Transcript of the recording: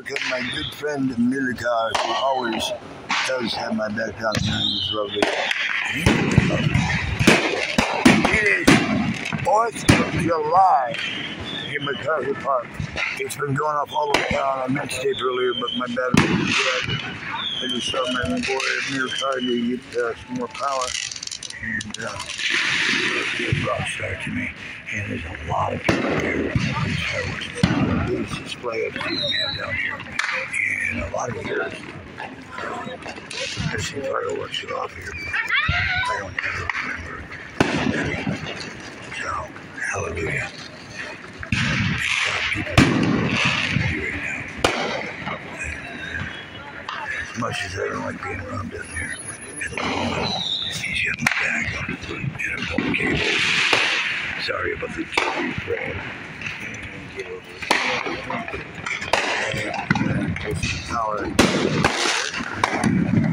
America, my good friend Milicar, who always does have my back down here. He's lovely. It is 4th of July in MacArthur Park. It's been going off all the way down. I meant to tape earlier, but my battery was dead. I just saw my boy Milicar to get some more power. And it's a rock star to me. And there's a lot of people here. It's the biggest display I've seen them have down here in a lot of years. I've seen fireworks go off here, but I don't ever remember. So, hallelujah. People right now. As much as I don't like being around down here, at the moment, he's got my back on it, and I'm pulling cables. Sorry about the TV frame. Get over it. Power.